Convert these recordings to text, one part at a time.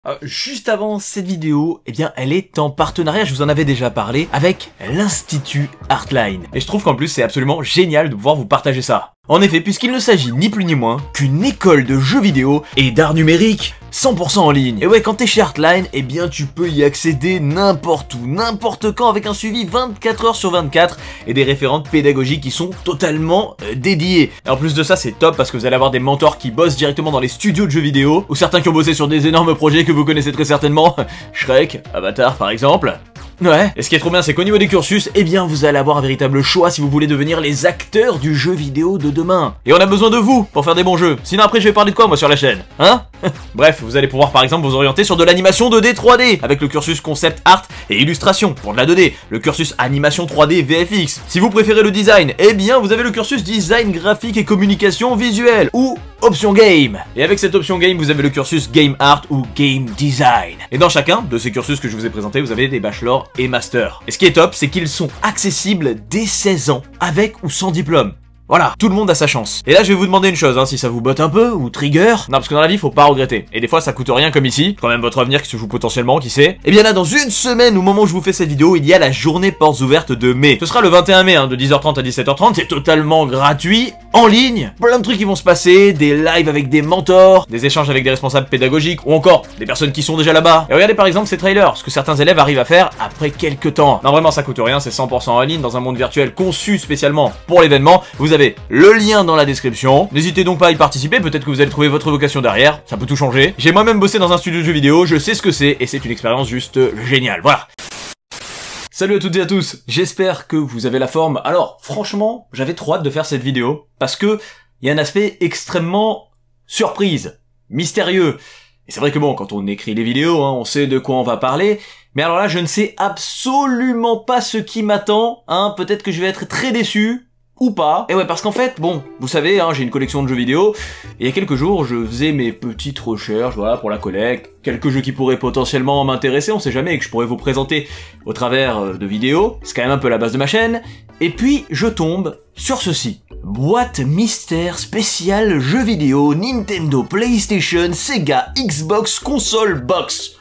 Juste avant cette vidéo, eh bien, elle est en partenariat, je vous en avais déjà parlé, avec l'Institut Artline. Et je trouve qu'en plus, c'est absolument génial de pouvoir vous partager ça. En effet, puisqu'il ne s'agit ni plus ni moins qu'une école de jeux vidéo et d'art numérique 100% en ligne. Et ouais, quand t'es chez Artline, eh bien, tu peux y accéder n'importe où, n'importe quand, avec un suivi 24 heures sur 24 et des référentes pédagogiques qui sont totalement dédiées. Et en plus de ça, c'est top parce que vous allez avoir des mentors qui bossent directement dans les studios de jeux vidéo, ou certains qui ont bossé sur des énormes projets que vous connaissez très certainement, Shrek, Avatar par exemple. Ouais. Et ce qui est trop bien, c'est qu'au niveau des cursus, eh bien, vous allez avoir un véritable choix si vous voulez devenir les acteurs du jeu vidéo de demain. Et on a besoin de vous pour faire des bons jeux. Sinon après, je vais parler de quoi, moi, sur la chaîne, hein? Bref, vous allez pouvoir par exemple vous orienter sur de l'animation 2D 3D avec le cursus concept art et illustration pour de la 2D, le cursus animation 3D VFX. Si vous préférez le design, eh bien, vous avez le cursus design graphique et communication visuelle ou option game. Et avec cette option game, vous avez le cursus game art ou game design. Et dans chacun de ces cursus que je vous ai présentés, vous avez des bachelors et masters. Et ce qui est top, c'est qu'ils sont accessibles dès 16 ans, avec ou sans diplôme. Voilà, tout le monde a sa chance. Et là, je vais vous demander une chose, hein, si ça vous botte un peu, ou trigger. Non, parce que dans la vie, faut pas regretter. Et des fois, ça coûte rien comme ici. Quand même votre avenir qui se joue potentiellement, qui sait. Et bien là, dans une semaine, au moment où je vous fais cette vidéo, il y a la journée portes ouvertes de mai. Ce sera le 21 mai, hein, de 10h30 à 17h30. C'est totalement gratuit, en ligne. Plein de trucs qui vont se passer, des lives avec des mentors, des échanges avec des responsables pédagogiques, ou encore des personnes qui sont déjà là-bas. Et regardez par exemple ces trailers, ce que certains élèves arrivent à faire après quelques temps. Non, vraiment, ça coûte rien, c'est 100% en ligne, dans un monde virtuel conçu spécialement pour l'événement. Vous avez le lien dans la description. N'hésitez donc pas à y participer, peut-être que vous allez trouver votre vocation derrière, ça peut tout changer. J'ai moi-même bossé dans un studio de jeux vidéo, je sais ce que c'est, et c'est une expérience juste géniale, voilà. Salut à toutes et à tous, j'espère que vous avez la forme. Alors, franchement, j'avais trop hâte de faire cette vidéo, parce que il y a un aspect extrêmement surprise, mystérieux. Et c'est vrai que bon, quand on écrit les vidéos, hein, on sait de quoi on va parler, mais alors là, je ne sais absolument pas ce qui m'attend, hein, peut-être que je vais être très déçu, ou pas. Et ouais, parce qu'en fait, bon, vous savez, hein, j'ai une collection de jeux vidéo, et il y a quelques jours, je faisais mes petites recherches, voilà, pour la collecte, quelques jeux qui pourraient potentiellement m'intéresser, on sait jamais, et que je pourrais vous présenter au travers de vidéos, c'est quand même un peu la base de ma chaîne, et puis je tombe sur ceci. Boîte mystère spéciale jeux vidéo Nintendo, PlayStation, Sega, Xbox, console box.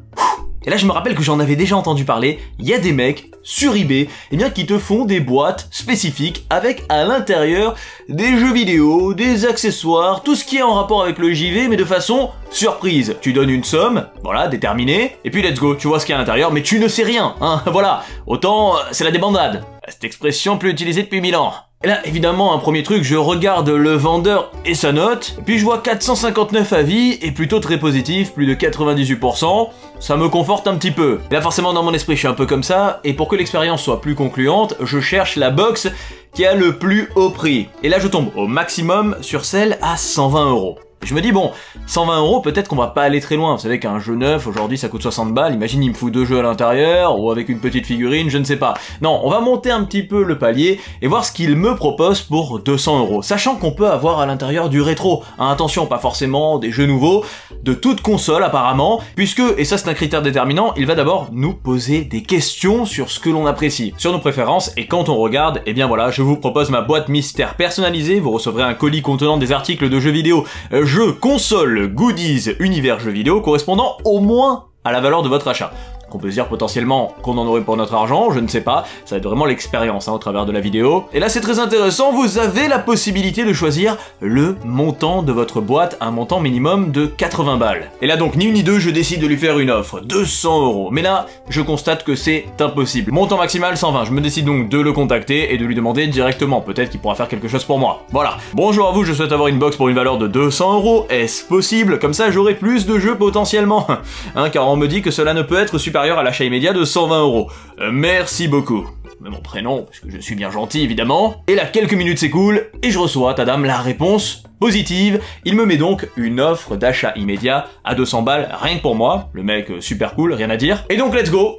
Et là je me rappelle que j'en avais déjà entendu parler, il y a des mecs sur eBay eh bien, qui te font des boîtes spécifiques avec à l'intérieur des jeux vidéo, des accessoires, tout ce qui est en rapport avec le JV mais de façon surprise. Tu donnes une somme, voilà, déterminée, et puis let's go, tu vois ce qu'il y a à l'intérieur mais tu ne sais rien, hein, voilà, autant c'est la débandade. Cette expression plus utilisée depuis 1000 ans. Et là, évidemment, un premier truc, je regarde le vendeur et sa note, puis je vois 459 avis, et plutôt très positif, plus de 98%, ça me conforte un petit peu. Et là, forcément, dans mon esprit, je suis un peu comme ça, et pour que l'expérience soit plus concluante, je cherche la box qui a le plus haut prix. Et là, je tombe au maximum sur celle à 120 €. Je me dis bon, 120 €, peut-être qu'on va pas aller très loin. Vous savez qu'un jeu neuf, aujourd'hui, ça coûte 60 balles. Imagine, il me fout 2 jeux à l'intérieur, ou avec une petite figurine, je ne sais pas. Non, on va monter un petit peu le palier, et voir ce qu'il me propose pour 200 €. Sachant qu'on peut avoir à l'intérieur du rétro. Hein, attention, pas forcément des jeux nouveaux, de toute console apparemment, puisque, et ça c'est un critère déterminant, il va d'abord nous poser des questions sur ce que l'on apprécie, sur nos préférences, et quand on regarde, eh bien voilà, je vous propose ma boîte mystère personnalisée, vous recevrez un colis contenant des articles de jeux vidéo, jeux, consoles, goodies, univers jeux vidéo correspondant au moins à la valeur de votre achat. On peut se dire potentiellement qu'on en aurait pour notre argent, je ne sais pas, ça va être vraiment l'expérience hein, au travers de la vidéo. Et là c'est très intéressant, vous avez la possibilité de choisir le montant de votre boîte, un montant minimum de 80 balles. Et là donc ni une ni deux, je décide de lui faire une offre, 200 €. Mais là, je constate que c'est impossible. Montant maximal 120, je me décide donc de le contacter et de lui demander directement, peut-être qu'il pourra faire quelque chose pour moi. Voilà, bonjour à vous, je souhaite avoir une box pour une valeur de 200 €, est-ce possible? Comme ça j'aurai plus de jeux potentiellement. Hein, car on me dit que cela ne peut être supérieur à l'achat immédiat de 120 €. Merci beaucoup. Mon prénom, parce que je suis bien gentil évidemment. Et là, quelques minutes s'écoulent, et je reçois, tadam, la réponse positive. Il me met donc une offre d'achat immédiat à 200 balles, rien que pour moi. Le mec, super cool, rien à dire. Et donc, let's go.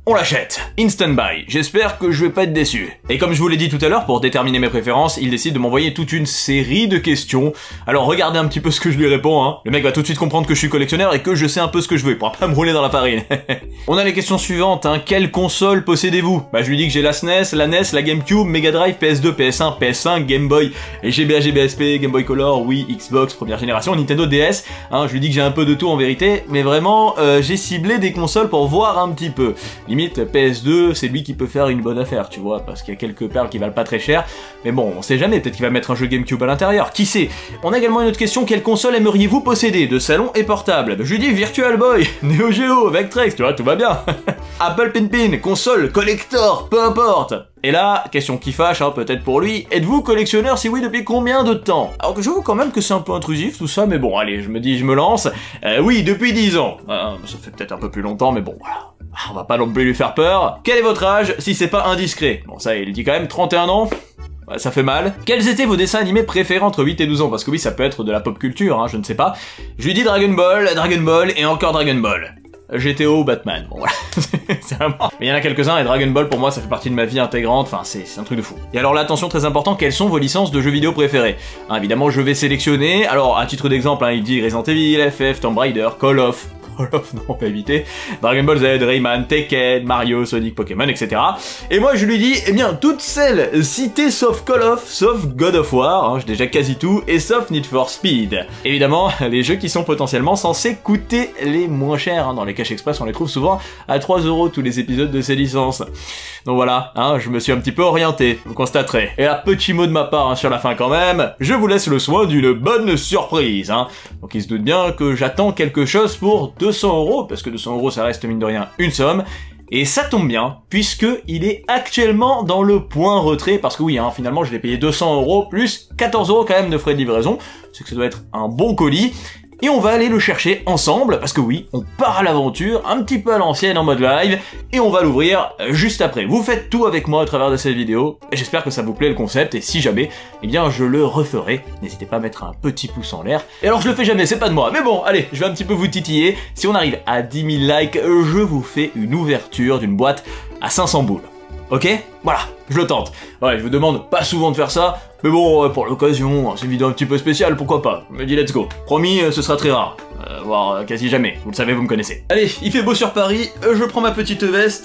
on l'achète. Instant buy. J'espère que je vais pas être déçu. Et comme je vous l'ai dit tout à l'heure, pour déterminer mes préférences, il décide de m'envoyer toute une série de questions. Alors regardez un petit peu ce que je lui réponds, hein. Le mec va tout de suite comprendre que je suis collectionneur et que je sais un peu ce que je veux. Il pourra pas me rouler dans la farine. On a les questions suivantes, hein. Quelle console possédez-vous? Bah je lui dis que j'ai la SNES, la NES, la GameCube, Mega Drive, PS2, PS1, PS5, Game Boy, GBA, GBA-SP, Game Boy Color, Wii, Xbox, première génération, Nintendo DS. Hein, je lui dis que j'ai un peu de tout en vérité, mais vraiment, j'ai ciblé des consoles pour voir un petit peu. Limite, PS2, c'est lui qui peut faire une bonne affaire, tu vois, parce qu'il y a quelques perles qui valent pas très cher. Mais bon, on sait jamais, peut-être qu'il va mettre un jeu GameCube à l'intérieur, qui sait. On a également une autre question, quelle console aimeriez-vous posséder, de salon et portable? Je lui dis Virtual Boy, Neo Geo, Vectrex, tu vois, tout va bien. Apple Pinpin, console, collector, peu importe. Et là, question qui fâche, hein, peut-être pour lui, êtes-vous collectionneur? Si oui, depuis combien de temps? Alors que je vois quand même que c'est un peu intrusif tout ça, mais bon, allez, je me dis, je me lance. Oui, depuis 10 ans. Ça fait peut-être un peu plus longtemps, mais bon, voilà. On va pas non plus lui faire peur. Quel est votre âge, si c'est pas indiscret? Bon, ça, il dit quand même 31 ans. Ouais, ça fait mal. Quels étaient vos dessins animés préférés entre 8 et 12 ans? Parce que oui, ça peut être de la pop culture, hein, je ne sais pas. Je lui dis Dragon Ball et encore Dragon Ball. GTO, Batman, bon voilà, c'est vraiment... Mais il y en a quelques-uns, et Dragon Ball pour moi ça fait partie de ma vie intégrante, enfin c'est un truc de fou. Et alors là, attention, très important, quelles sont vos licences de jeux vidéo préférées? Hein, évidemment je vais sélectionner, alors à titre d'exemple, hein, il dit Resident Evil, FF, Tomb Raider, Call of, non, on va éviter, Dragon Ball Z, Rayman, Tekken, Mario, Sonic, Pokémon, etc. Et moi je lui dis, eh bien, toutes celles citées sauf Call of, sauf God of War, hein, j'ai déjà quasi tout, et sauf Need for Speed. Évidemment, les jeux qui sont potentiellement censés coûter les moins chers, hein, dans les caches express on les trouve souvent à 3 € tous les épisodes de ces licences. Donc voilà, hein, je me suis un petit peu orienté, vous constaterez. Et là, petit mot de ma part, hein, sur la fin quand même, je vous laisse le soin d'une bonne surprise, hein. Donc il se doute bien que j'attends quelque chose pour 200 €, parce que 200 € ça reste mine de rien une somme, et ça tombe bien, puisque il est actuellement dans le point retrait, parce que oui, hein, finalement je l'ai payé 200 € plus 14 € quand même de frais de livraison, c'est que ça doit être un bon colis, et on va aller le chercher ensemble, parce que oui, on part à l'aventure, un petit peu à l'ancienne en mode live, et on va l'ouvrir juste après. Vous faites tout avec moi à travers de cette vidéo, et j'espère que ça vous plaît le concept, et si jamais, eh bien je le referai. N'hésitez pas à mettre un petit pouce en l'air. Et alors je le fais jamais, c'est pas de moi, mais bon, allez, je vais un petit peu vous titiller. Si on arrive à 10 000 likes, je vous fais une ouverture d'une boîte à 500 boules. Ok? Voilà, je le tente. Ouais, je vous demande pas souvent de faire ça, mais bon, pour l'occasion, c'est une vidéo un petit peu spéciale, pourquoi pas? Je me dis let's go. Promis, ce sera très rare. Voire quasi jamais, vous le savez, vous me connaissez. Allez, il fait beau sur Paris, je prends ma petite veste.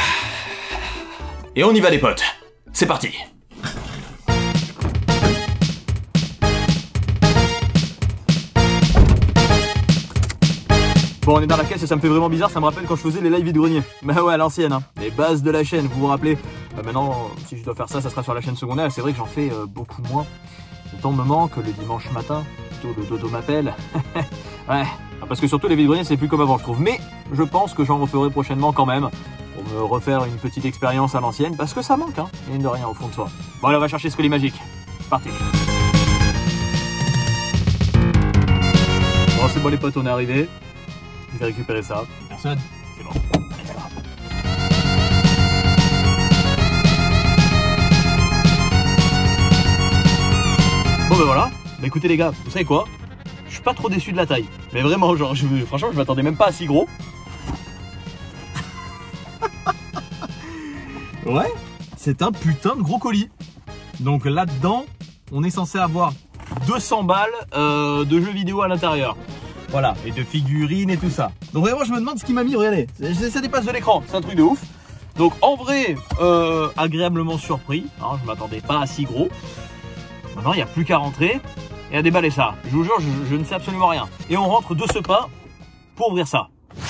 Et on y va les potes. C'est parti. Bon, on est dans la caisse et ça me fait vraiment bizarre, ça me rappelle quand je faisais les lives vide-grenier. Bah ouais, à l'ancienne, hein. Les bases de la chaîne, vous vous rappelez. Maintenant, si je dois faire ça, ça sera sur la chaîne secondaire. C'est vrai que j'en fais beaucoup moins. Le temps me manque, le dimanche matin, plutôt le dodo m'appelle. Ouais, parce que surtout les vide-greniers, c'est plus comme avant, je trouve. Mais je pense que j'en referai prochainement quand même, pour me refaire une petite expérience à l'ancienne, parce que ça manque, hein, mine de rien, au fond de soi. Bon, allez, on va chercher ce colis magique. C'est parti. Bon, c'est bon les potes, on est arrivés. Je vais récupérer ça. Personne? C'est bon. C'est grave. Bon ben voilà. Bah écoutez les gars, vous savez quoi? Je suis pas trop déçu de la taille. Mais vraiment, genre, franchement, je m'attendais même pas à si gros. Ouais, c'est un putain de gros colis. Donc là-dedans, on est censé avoir 200 balles de jeux vidéo à l'intérieur. Voilà, et de figurines et tout ça. Donc vraiment, je me demande ce qu'il m'a mis, regardez. Ça dépasse de l'écran, c'est un truc de ouf. Donc en vrai, agréablement surpris. Hein, je m'attendais pas à si gros. Maintenant, il n'y a plus qu'à rentrer et à déballer ça. Je vous jure, je ne sais absolument rien. Et on rentre de ce pas pour ouvrir ça.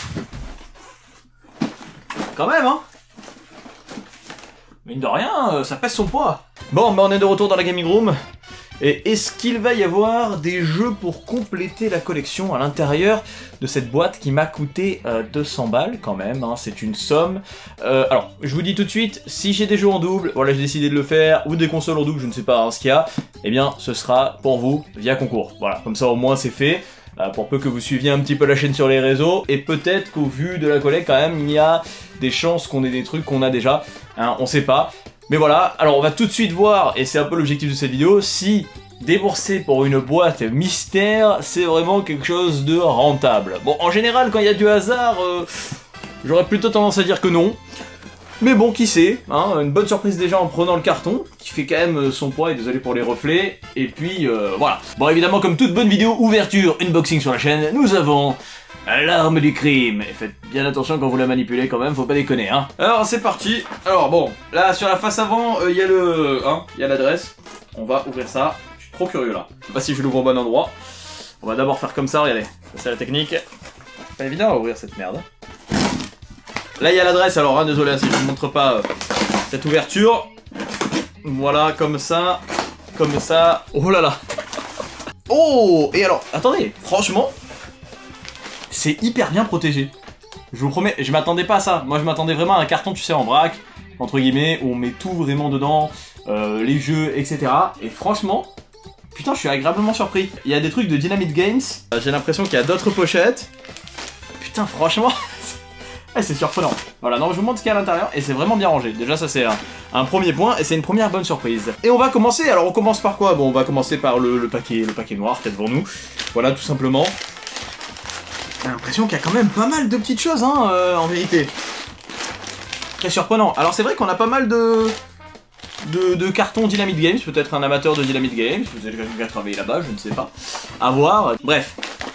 Quand même, hein. Mine de rien, ça pèse son poids. Bon, bah on est de retour dans la gaming room. Et est-ce qu'il va y avoir des jeux pour compléter la collection à l'intérieur de cette boîte qui m'a coûté 200 balles quand même, hein, c'est une somme. Alors, je vous dis tout de suite, si j'ai des jeux en double, voilà, j'ai décidé de le faire, ou des consoles en double, je ne sais pas hein, ce qu'il y a, eh bien, ce sera pour vous via concours. Voilà, comme ça au moins c'est fait. Pour peu que vous suiviez un petit peu la chaîne sur les réseaux, et peut-être qu'au vu de la collecte quand même, il y a des chances qu'on ait des trucs qu'on a déjà, hein, on sait pas. Mais voilà, alors on va tout de suite voir, et c'est un peu l'objectif de cette vidéo, si débourser pour une boîte mystère, c'est vraiment quelque chose de rentable. Bon, en général, quand il y a du hasard, j'aurais plutôt tendance à dire que non. Mais bon, qui sait, hein, une bonne surprise déjà en prenant le carton, qui fait quand même son poids, et désolé pour les reflets, et puis voilà. Bon, évidemment, comme toute bonne vidéo ouverture, unboxing sur la chaîne, nous avons l'arme du crime. Et faites bien attention quand vous la manipulez quand même, faut pas déconner, hein. Alors, c'est parti. Alors bon, là, sur la face avant, il y a le... hein, il y a l'adresse. On va ouvrir ça. Je suis trop curieux, là. Je sais pas si je l'ouvre au bon endroit. On va d'abord faire comme ça, regardez. C'est la technique. C'est pas évident à ouvrir cette merde. Là, il y a l'adresse, alors hein, désolé si je ne montre pas cette ouverture. Voilà, comme ça. Comme ça. Oh là là. Oh. Et alors, attendez, franchement, c'est hyper bien protégé. Je vous promets, je m'attendais pas à ça. Moi, je m'attendais vraiment à un carton, tu sais, en vrac, entre guillemets, où on met tout vraiment dedans, les jeux, etc. Et franchement, putain, je suis agréablement surpris. Il y a des trucs de Dynamite Games. J'ai l'impression qu'il y a d'autres pochettes. Putain, franchement... Eh, c'est surprenant. Voilà, non, je vous montre ce qu'il y a à l'intérieur et c'est vraiment bien rangé. Déjà, ça c'est un premier point et c'est une première bonne surprise. Et on va commencer. Alors, on commence par quoi? Bon, on va commencer par le paquet noir qu'il y a devant nous. Voilà, tout simplement. J'ai l'impression qu'il y a quand même pas mal de petites choses, hein, en vérité. Très surprenant. Alors, c'est vrai qu'on a pas mal de cartons Dynamite Games. Peut-être un amateur de Dynamite Games. Vous avez quelqu'un qui a travaillé là-bas, je ne sais pas. À voir. Bref.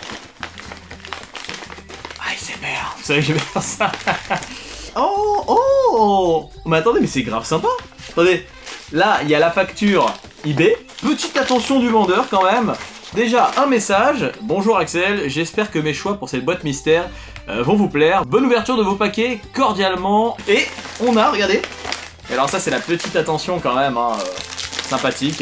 Vous savez que je vais faire ça. Oh. Mais attendez, mais c'est grave sympa. Attendez, là, il y a la facture eBay. Petite attention du vendeur quand même. Déjà, un message. Bonjour Axel, j'espère que mes choix pour cette boîte mystère vont vous plaire. Bonne ouverture de vos paquets, cordialement. Et on a, regardez. Et alors ça, c'est la petite attention quand même, hein, sympathique.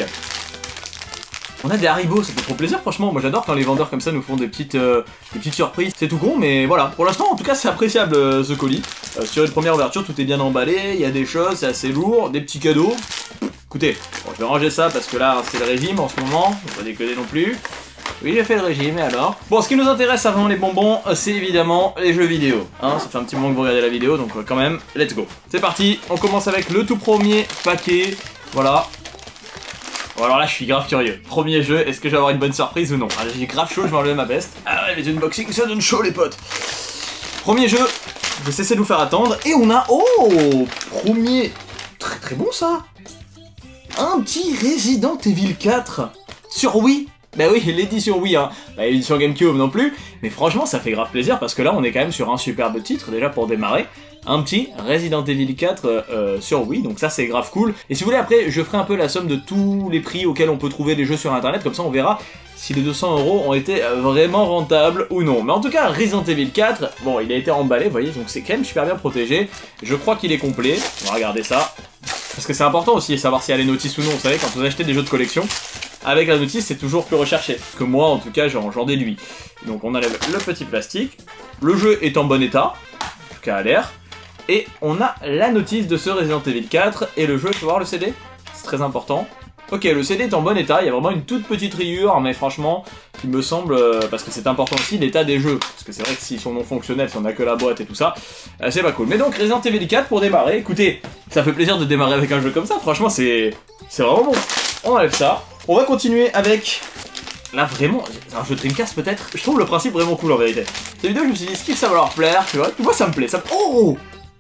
On a des Haribo, ça fait trop plaisir franchement, moi j'adore quand les vendeurs comme ça nous font des petites surprises, c'est tout con mais voilà, pour l'instant en tout cas c'est appréciable ce colis. Sur une première ouverture tout est bien emballé, il y a des choses, c'est assez lourd, des petits cadeaux. Écoutez, bon, je vais ranger ça parce que là c'est le régime en ce moment, on va pas déconner non plus. Oui j'ai fait le régime et alors. Bon ce qui nous intéresse avant les bonbons, c'est évidemment les jeux vidéo. Hein, ça fait un petit moment que vous regardez la vidéo donc quand même, let's go. C'est parti, on commence avec le tout premier paquet, voilà. Bon alors là je suis grave curieux. Premier jeu, est-ce que je vais avoir une bonne surprise ou non? Ah, j'ai grave chaud, je vais enlever ma veste. Ah ouais, les unboxings ça donne chaud les potes. Premier jeu, je vais cesser de vous faire attendre. Et on a, oh, premier, très très bon ça. Un petit Resident Evil 4 sur Wii. Bah oui, l'édition Wii, hein. Bah l'édition GameCube non plus. Mais franchement ça fait grave plaisir parce que là on est quand même sur un superbe titre déjà pour démarrer. Un petit Resident Evil 4 sur Wii, donc ça c'est grave cool. Et si vous voulez après, je ferai un peu la somme de tous les prix auxquels on peut trouver les jeux sur internet, comme ça on verra si les 200 € ont été vraiment rentables ou non. Mais en tout cas, Resident Evil 4, bon il a été emballé, vous voyez, donc c'est quand même super bien protégé. Je crois qu'il est complet, on va regarder ça. Parce que c'est important aussi de savoir s'il y a les notices ou non, vous savez, quand vous achetez des jeux de collection, avec la notice c'est toujours plus recherché. Parce que moi en tout cas j'en déduis. Donc on enlève le petit plastique, le jeu est en bon état, en tout cas à l'air. Et on a la notice de ce Resident Evil 4 et le jeu, tu peux voir le CD? C'est très important. Ok, le CD est en bon état, il y a vraiment une toute petite rayure, mais franchement, il me semble, parce que c'est important aussi, l'état des jeux. Parce que c'est vrai que s'ils sont non fonctionnels, si on a que la boîte et tout ça, c'est pas cool. Mais donc, Resident Evil 4 pour démarrer, écoutez, ça fait plaisir de démarrer avec un jeu comme ça, franchement, c'est vraiment bon. On enlève ça. On va continuer avec... Là vraiment, c'est un jeu Dreamcast peut-être. Je trouve le principe vraiment cool en vérité. Cette vidéo je me suis dit, est-ce que ça va leur plaire, tu vois? Tu vois ça me plaît, ça me... Oh!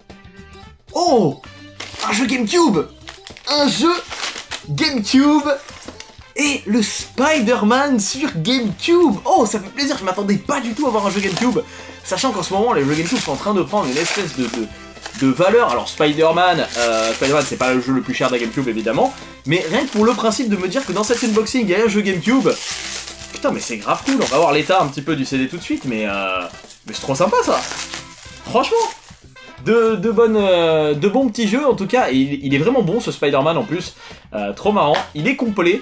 Oh! Un jeu GameCube! Un jeu GameCube! Et le Spider-Man sur GameCube! Oh, ça fait plaisir, je m'attendais pas du tout à avoir un jeu GameCube. Sachant qu'en ce moment, les jeux GameCube sont en train de prendre une espèce de valeur. Alors Spider-Man, c'est pas le jeu le plus cher de la GameCube évidemment. Mais rien que pour le principe de me dire que dans cet unboxing, il y a un jeu GameCube... Putain, mais c'est grave cool, on va voir l'état un petit peu du CD tout de suite, mais c'est trop sympa ça! Franchement! De bons petits jeux en tout cas, et il est vraiment bon ce Spider-Man en plus, trop marrant, il est complet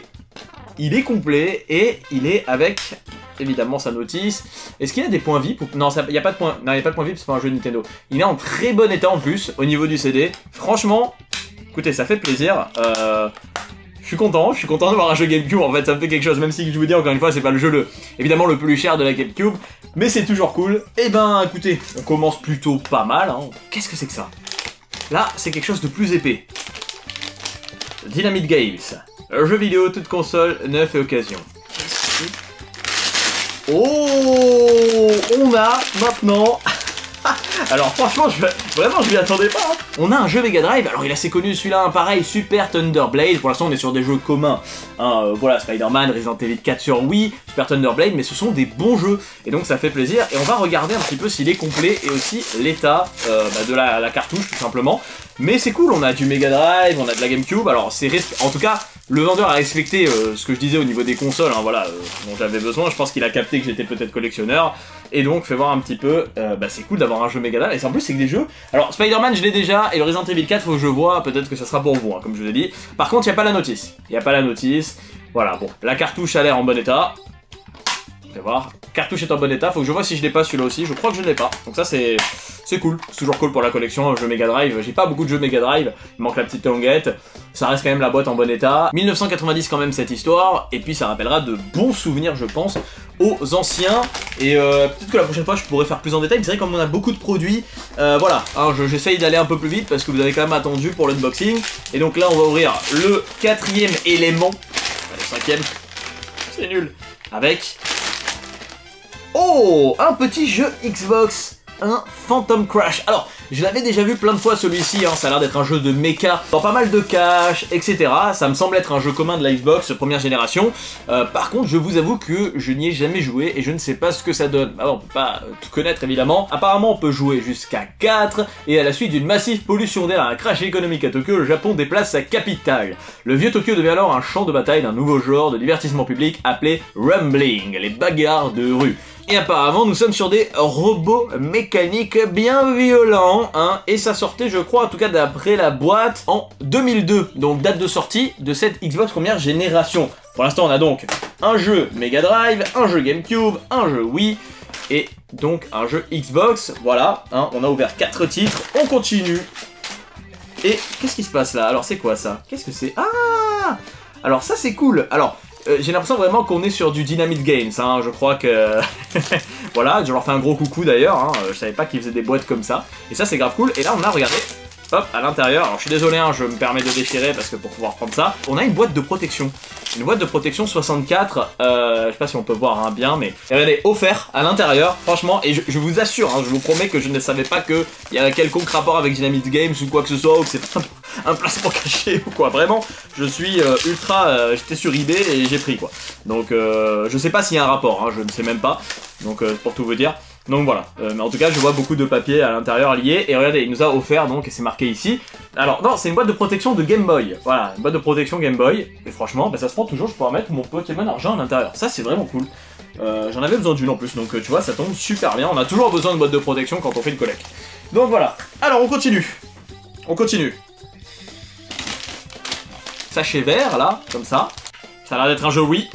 et il est avec évidemment sa notice. Est-ce qu'il y a des points VIP? Non, il n'y a pas de points, non, il y a pas de points VIP, c'est pas un jeu Nintendo. Il est en très bon état en plus au niveau du CD, franchement, écoutez ça fait plaisir, je suis content d'avoir un jeu GameCube en fait, ça me fait quelque chose, même si je vous dis encore une fois c'est pas le jeu évidemment le plus cher de la GameCube, mais c'est toujours cool. Et ben écoutez, on commence plutôt pas mal, hein. Qu'est-ce que c'est que ça? Là c'est quelque chose de plus épais. Dynamite Games, jeu vidéo, toute console, neuf et occasion. Oh, on a maintenant Alors franchement, vraiment je m'y attendais pas. Hein. On a un jeu Mega Drive, alors il est assez connu celui-là, hein, pareil, Super Thunder Blade. Pour l'instant on est sur des jeux communs, hein, voilà, Spider-Man, Resident Evil 4 sur Wii, Super Thunder Blade, mais ce sont des bons jeux, et donc ça fait plaisir. Et on va regarder un petit peu s'il est complet, et aussi l'état de la cartouche tout simplement. Mais c'est cool, on a du Mega Drive, on a de la GameCube, alors c'est en tout cas, le vendeur a respecté ce que je disais au niveau des consoles, hein, voilà, dont j'avais besoin. Je pense qu'il a capté que j'étais peut-être collectionneur, et donc fait voir un petit peu, c'est cool d'avoir un jeu Mega Drive, et en plus c'est que des jeux, alors Spider-Man je l'ai déjà, et le Resident Evil 4 faut que je vois, peut-être que ça sera pour vous, hein, comme je vous ai dit. Par contre il n'y a pas la notice, voilà, bon, la cartouche a l'air en bon état, on va voir, cartouche est en bon état, faut que je vois si je l'ai pas celui-là aussi, je crois que je ne l'ai pas, donc ça c'est cool, c'est toujours cool pour la collection, un jeu Mega Drive, j'ai pas beaucoup de jeux Mega Drive, il manque la petite languette, ça reste quand même la boîte en bon état, 1990 quand même cette histoire, et puis ça rappellera de bons souvenirs je pense, aux anciens, et peut-être que la prochaine fois je pourrais faire plus en détail, mais c'est vrai comme on a beaucoup de produits, voilà, hein, j'essaye d'aller un peu plus vite parce que vous avez quand même attendu pour l'unboxing, et donc là on va ouvrir le 4e élément, le 5e, c'est nul, avec... Oh, un petit jeu Xbox, un Phantom Crash. Alors, je l'avais déjà vu plein de fois celui-ci, hein, ça a l'air d'être un jeu de mecha, dans pas mal de caches, etc. Ça me semble être un jeu commun de la Xbox première génération. Par contre, je vous avoue que je n'y ai jamais joué et je ne sais pas ce que ça donne. Alors, on peut pas tout connaître évidemment. Apparemment, on peut jouer jusqu'à 4 et à la suite d'une massive pollution d'air, un crash économique à Tokyo, le Japon déplace sa capitale. Le vieux Tokyo devient alors un champ de bataille d'un nouveau genre de divertissement public appelé Rumbling, les bagarres de rue. Et apparemment nous sommes sur des robots mécaniques bien violents, hein, et ça sortait je crois, en tout cas d'après la boîte, en 2002, donc date de sortie de cette Xbox première génération. Pour l'instant on a donc un jeu Mega Drive, un jeu GameCube, un jeu Wii, et donc un jeu Xbox, voilà, hein, on a ouvert 4 titres, on continue. Et qu'est-ce qui se passe là? Alors c'est quoi ça? Qu'est-ce que c'est? Ah! Alors ça c'est cool, alors... j'ai l'impression vraiment qu'on est sur du Dynamite Games, hein, je crois que... voilà, je leur fais un gros coucou d'ailleurs, hein, je savais pas qu'ils faisaient des boîtes comme ça, et ça c'est grave cool, et là on a, regardé, hop, à l'intérieur, alors je suis désolé, hein, je me permets de déchirer parce que pour pouvoir prendre ça, on a une boîte de protection. Une boîte de protection 64, je sais pas si on peut voir hein, bien, mais regardez, offert à l'intérieur, franchement, et je vous assure, hein, je vous promets que je ne savais pas qu'il y avait quelconque rapport avec Dynamite Games ou quoi que ce soit, ou que c'est un placement caché ou quoi, vraiment, je suis ultra, j'étais sur eBay et j'ai pris quoi. Donc je sais pas s'il y a un rapport, hein, je ne sais même pas, donc pour tout vous dire. Donc voilà, mais en tout cas je vois beaucoup de papier à l'intérieur lié, et regardez, il nous a offert donc, et c'est marqué ici, alors non, c'est une boîte de protection de Game Boy, voilà, une boîte de protection Game Boy, et franchement, bah, ça se prend toujours, je pourrais mettre mon Pokémon argent à l'intérieur, ça c'est vraiment cool, j'en avais besoin d'une en plus, donc tu vois, ça tombe super bien, on a toujours besoin de boîte de protection quand on fait une collecte. Donc voilà, alors on continue, sachet vert là, comme ça a l'air d'être un jeu Wii.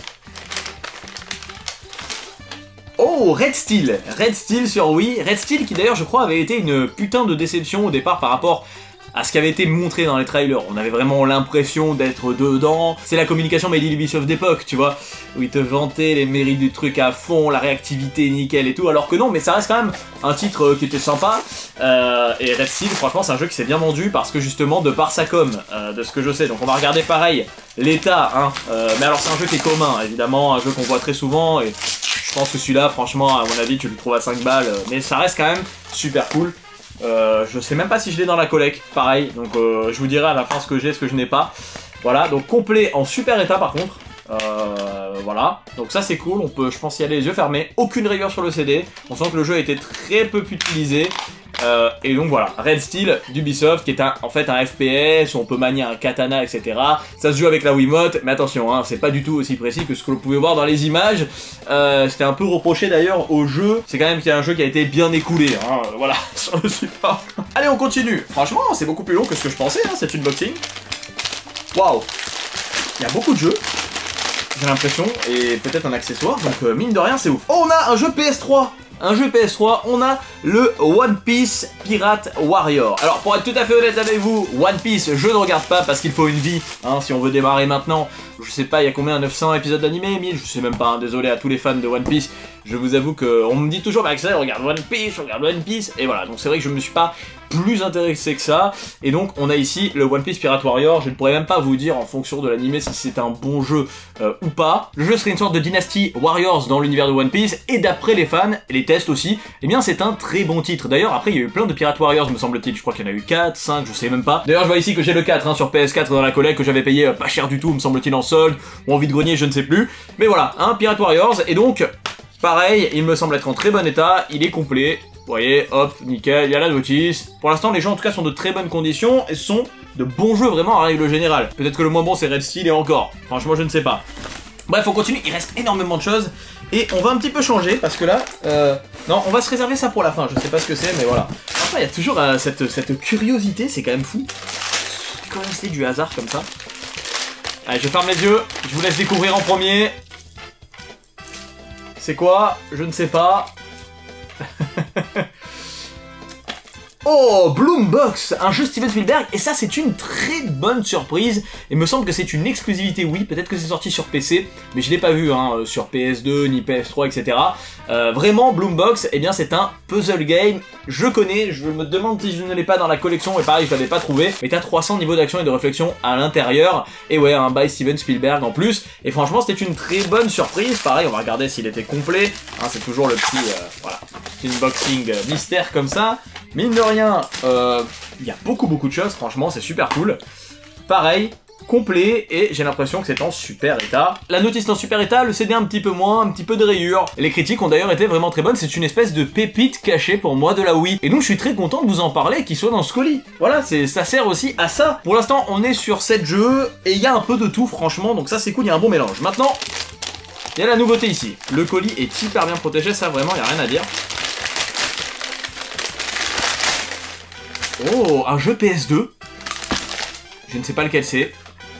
Oh, Red Steel sur Wii, Red Steel qui d'ailleurs je crois avait été une putain de déception au départ par rapport à ce qui avait été montré dans les trailers. On avait vraiment l'impression d'être dedans, c'est la communication made in Ubisoft d'époque, tu vois, où ils te vantaient les mérites du truc à fond, la réactivité nickel et tout, alors que non, mais ça reste quand même un titre qui était sympa, et Red Steel franchement c'est un jeu qui s'est bien vendu parce que justement de par sa com, de ce que je sais, donc on va regarder pareil l'état, hein, mais alors c'est un jeu qui est commun, évidemment, un jeu qu'on voit très souvent, et je pense que celui-là, franchement, à mon avis, tu le trouves à 5 balles, mais ça reste quand même super cool. Je sais même pas si je l'ai dans la collecte, pareil, donc je vous dirai à la fin ce que j'ai, ce que je n'ai pas. Voilà, donc complet en super état par contre. Voilà, donc ça c'est cool, on peut je pense y aller les yeux fermés, aucune rayure sur le CD, on sent que le jeu a été très peu utilisé. Et donc voilà, Red Steel d'Ubisoft qui est en fait un FPS où on peut manier un katana, etc. Ça se joue avec la Wiimote, mais attention, hein, c'est pas du tout aussi précis que ce que vous pouvez voir dans les images. C'était un peu reproché d'ailleurs au jeu, c'est quand même qu'il y a un jeu qui a été bien écoulé, hein, voilà, sur le support. Allez, on continue. Franchement, c'est beaucoup plus long que ce que je pensais, hein, cet unboxing. Waouh, il y a beaucoup de jeux, j'ai l'impression, et peut-être un accessoire, donc mine de rien, c'est ouf. Oh, on a un jeu PS3. Un jeu PS3, on a le One Piece Pirate Warrior. Alors pour être tout à fait honnête avec vous, One Piece, je ne regarde pas parce qu'il faut une vie, hein, si on veut démarrer maintenant. Je sais pas, il y a combien, 900 épisodes d'animé, 1000, je sais même pas, hein, désolé à tous les fans de One Piece. Je vous avoue qu'on me dit toujours, bah Axel, regarde One Piece, et voilà, donc c'est vrai que je me suis pas plus intéressé que ça, et donc on a ici le One Piece Pirate Warrior. Je ne pourrais même pas vous dire en fonction de l'anime si c'est un bon jeu ou pas. Le jeu serait une sorte de dynastie Warriors dans l'univers de One Piece, et d'après les fans, et les tests aussi, eh bien c'est un très bon titre. D'ailleurs après il y a eu plein de Pirate Warriors me semble-t-il, je crois qu'il y en a eu 4, 5, je sais même pas. D'ailleurs je vois ici que j'ai le 4 sur PS4 dans la collecte, que j'avais payé pas cher du tout me semble-t-il en solde, ou en vide-grenier, je ne sais plus. Mais voilà, Pirate Warriors, et donc pareil, il me semble être en très bon état, il est complet. Vous voyez, hop, nickel, il y a la notice. Pour l'instant, les jeux en tout cas sont de très bonnes conditions et sont de bons jeux vraiment en règle générale. Peut-être que le moins bon c'est Red Steel et encore. Franchement, je ne sais pas. Bref, on continue, il reste énormément de choses. Et on va un petit peu changer parce que là, non, on va se réserver ça pour la fin. Je sais pas ce que c'est, mais voilà. Après, il y a toujours cette curiosité, c'est quand même fou. Comment c'est du hasard comme ça. Allez, je ferme les yeux, je vous laisse découvrir en premier. C'est quoi? Je ne sais pas. Oh, Bloombox, un jeu Steven Spielberg, et ça c'est une très bonne surprise. Il me semble que c'est une exclusivité, oui, peut-être que c'est sorti sur PC, mais je l'ai pas vu sur PS2, ni PS3, etc. Vraiment, Bloombox, eh bien c'est un puzzle game, je connais, je me demande si je ne l'ai pas dans la collection, et pareil, je l'avais pas trouvé, mais t'as 300 niveaux d'action et de réflexion à l'intérieur, et ouais, un by Steven Spielberg en plus, et franchement c'était une très bonne surprise. Pareil, on va regarder s'il était complet, c'est toujours le petit, voilà, petit unboxing mystère comme ça. Mine de rien, il y a beaucoup de choses, franchement, c'est super cool. Pareil, complet, et j'ai l'impression que c'est en super état. La notice est en super état, le CD un petit peu moins, un petit peu de rayures. Les critiques ont d'ailleurs été vraiment très bonnes, c'est une espèce de pépite cachée pour moi de la Wii. Et donc je suis très content de vous en parler, qu'il soit dans ce colis. Voilà, ça sert aussi à ça. Pour l'instant, on est sur 7 jeux, et il y a un peu de tout, franchement, donc ça c'est cool, il y a un bon mélange. Maintenant, il y a la nouveauté ici. Le colis est hyper bien protégé, ça vraiment, il n'y a rien à dire. Oh, un jeu PS2. Je ne sais pas lequel c'est.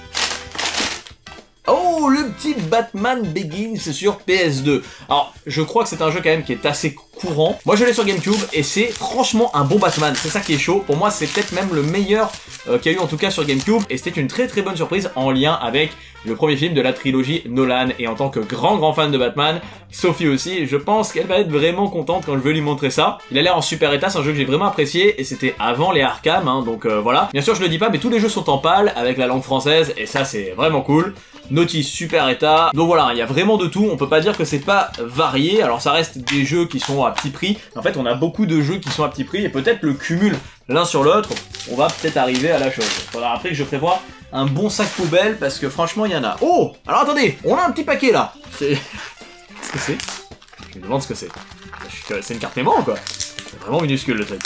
Oh, le petit Batman Begins sur PS2. Alors, je crois que c'est un jeu quand même qui est assez courant. Moi, je l'ai sur GameCube et c'est franchement un bon Batman. C'est ça qui est chaud. Pour moi, c'est peut-être même le meilleur qu'il y a eu en tout cas sur GameCube. Et c'était une très très bonne surprise en lien avec le premier film de la trilogie Nolan. Et en tant que grand fan de Batman, Sophie aussi, je pense qu'elle va être vraiment contente quand je vais lui montrer ça. Il a l'air en super état, c'est un jeu que j'ai vraiment apprécié. Et c'était avant les Arkham, donc voilà. Bien sûr, je le dis pas, mais tous les jeux sont en PAL avec la langue française. Et ça, c'est vraiment cool. Notice super état, donc voilà, il y a vraiment de tout, on peut pas dire que c'est pas varié, alors ça reste des jeux qui sont à petit prix, en fait on a beaucoup de jeux qui sont à petit prix, et peut-être le cumul l'un sur l'autre, on va peut-être arriver à la chose. Faudra après que je prévoie un bon sac poubelle, parce que franchement il y en a. Oh, alors attendez, on a un petit paquet là, c'est... Qu'est-ce que c'est? Je me demande ce que c'est. C'est une carte mémoire ou quoi? C'est vraiment minuscule le truc.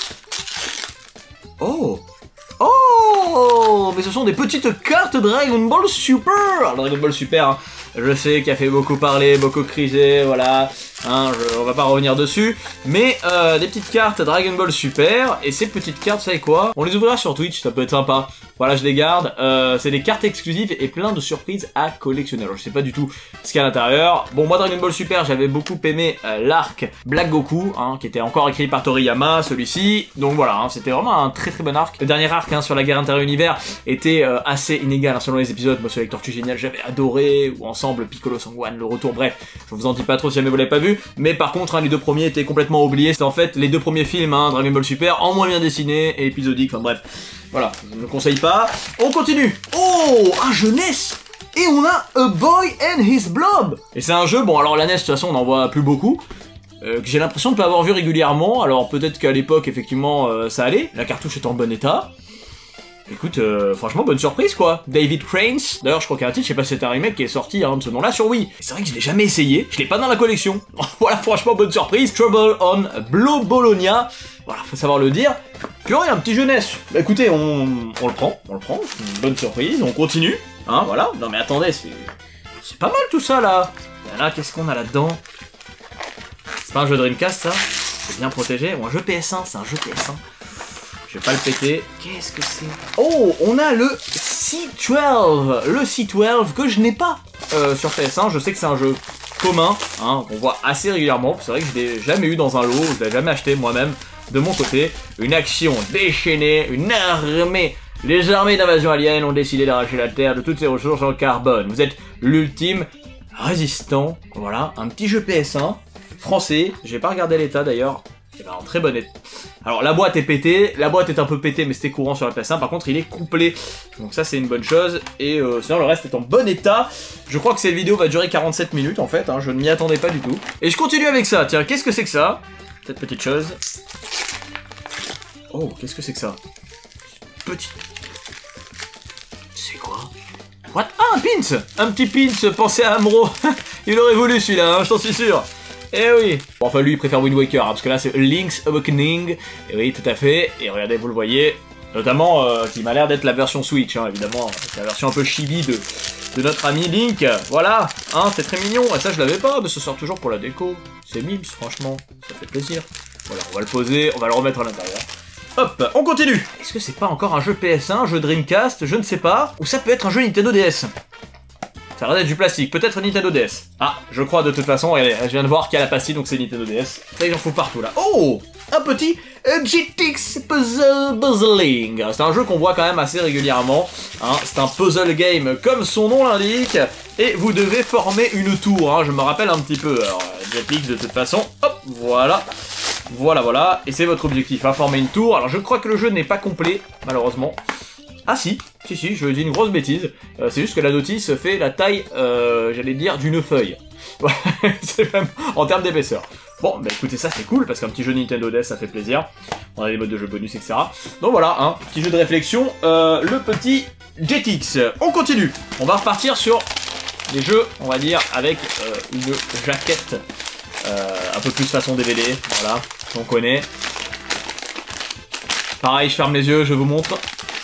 Oh! Oh, mais ce sont des petites cartes Dragon Ball Super. Alors, Dragon Ball Super, je sais qu'il a fait beaucoup parler, beaucoup criser, voilà. On va pas revenir dessus, mais des petites cartes Dragon Ball Super, et ces petites cartes, vous savez quoi? On les ouvrira sur Twitch, ça peut être sympa. Voilà, je les garde, c'est des cartes exclusives et plein de surprises à collectionner. Alors je sais pas du tout ce qu'il y a à l'intérieur. Bon, moi Dragon Ball Super, j'avais beaucoup aimé l'arc Black Goku, qui était encore écrit par Toriyama, celui-ci. Donc voilà, c'était vraiment un très bon arc. Le dernier arc sur la guerre inter-univers était assez inégal selon les épisodes. Moi celui avec Tortue Géniale, j'avais adoré, ou ensemble Piccolo Sangwan, le retour, bref, je vous en dis pas trop si jamais vous l'avez pas vu. Mais par contre, les deux premiers étaient complètement oubliés. C'était en fait les deux premiers films, Dragon Ball Super, en moins bien dessiné et épisodique, enfin bref. Voilà, je ne le conseille pas. On continue. Oh, un jeu NES. Et on a A Boy and His Blob. Et c'est un jeu, bon alors la NES de toute façon on n'en voit plus beaucoup. Que j'ai l'impression de pas avoir vu régulièrement. Alors peut-être qu'à l'époque effectivement ça allait. La cartouche est en bon état. Écoute, franchement, bonne surprise, quoi. David Cranes. D'ailleurs, je crois qu'il y a un titre, je sais pas si c'est un remake qui est sorti de ce nom-là sur Wii. C'est vrai que je l'ai jamais essayé, je l'ai pas dans la collection. Voilà, franchement, bonne surprise. Trouble on Blue Bologna. Voilà, faut savoir le dire. Puis ouais, un petit jeunesse. Bah écoutez, on le prend. Une bonne surprise, on continue. Voilà. Non mais attendez, c'est pas mal tout ça, là. Et là, qu'est-ce qu'on a là-dedans? C'est pas un jeu Dreamcast, ça? C'est bien protégé. Ou un jeu PS1, c'est un jeu PS1. Je vais pas le péter. Qu'est-ce que c'est? Oh, on a le C12. Le C12 que je n'ai pas sur PS1. Je sais que c'est un jeu commun, qu'on voit assez régulièrement. C'est vrai que je l'ai jamais eu dans un lot. Je l'ai jamais acheté moi-même de mon côté. Une action déchaînée, une armée. Les armées d'invasion alien ont décidé d'arracher la Terre de toutes ses ressources en carbone. Vous êtes l'ultime résistant. Voilà, un petit jeu PS1. français. J'ai pas regardé l'état d'ailleurs. Il est en très bon état. Alors la boîte est pétée, la boîte est un peu pétée mais c'était courant sur la PS1, par contre il est complet. Donc ça c'est une bonne chose, et sinon le reste est en bon état. Je crois que cette vidéo va durer 47 minutes en fait, hein, je ne m'y attendais pas du tout. Et je continue avec ça, tiens, qu'est-ce que c'est que ça? Cette petite chose. Oh, qu'est-ce que c'est que ça? Petit... C'est quoi? What? Ah, un pins! Un petit pins, pensez à Amro. Il aurait voulu celui-là, hein, je t'en suis sûr. Eh oui. Bon, enfin lui il préfère Wind Waker, hein, parce que là c'est Link's Awakening. Et oui, tout à fait. Et regardez, vous le voyez. Notamment, qui m'a l'air d'être la version Switch, hein, évidemment. C'est la version un peu chibi de notre ami Link. Voilà, hein, c'est très mignon. Et ça je l'avais pas, mais ça sort toujours pour la déco. C'est mimes, franchement. Ça fait plaisir. Voilà, on va le poser, on va le remettre à l'intérieur. Hop, on continue. Est-ce que c'est pas encore un jeu PS1, un jeu Dreamcast, je ne sais pas. Ou ça peut être un jeu Nintendo DS. Ça a l'air d'être du plastique, peut-être Nintendo DS. Ah, je crois de toute façon, regardez, je viens de voir qu'il y a la pastille, donc c'est Nintendo DS. Ça, il en faut partout là. Oh, un petit GTX Puzzling. C'est un jeu qu'on voit quand même assez régulièrement. Hein. C'est un puzzle game comme son nom l'indique. Et vous devez former une tour, hein. Je me rappelle un petit peu. Alors, GTX de toute façon, hop, voilà. Voilà. Et c'est votre objectif, hein, former une tour. Alors je crois que le jeu n'est pas complet, malheureusement. Ah si, je dis une grosse bêtise. C'est juste que la notice fait la taille, j'allais dire, d'une feuille. C'est même en termes d'épaisseur. Bon, bah écoutez, ça c'est cool, parce qu'un petit jeu Nintendo DS, ça fait plaisir. On a des modes de jeu bonus, etc. Donc voilà, hein, petit jeu de réflexion, le petit GTX. On continue. On va repartir sur les jeux, on va dire, avec une jaquette un peu plus façon DVD, voilà, on connaît. Pareil, je ferme les yeux, je vous montre.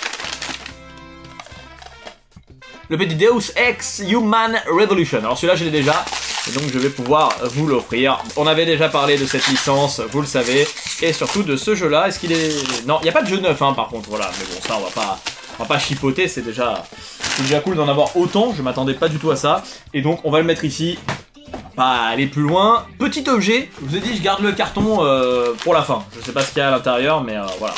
Le petit Deus Ex Human Revolution. Alors celui-là je l'ai déjà, et donc je vais pouvoir vous l'offrir. On avait déjà parlé de cette licence, vous le savez, et surtout de ce jeu-là. Est-ce qu'il est... Non, il n'y a pas de jeu neuf, hein, par contre, voilà. Mais bon, ça, on va pas chipoter, c'est déjà cool d'en avoir autant. Je m'attendais pas du tout à ça. Et donc, on va le mettre ici. Pas aller plus loin. Petit objet, je vous ai dit, je garde le carton pour la fin. Je sais pas ce qu'il y a à l'intérieur, mais voilà.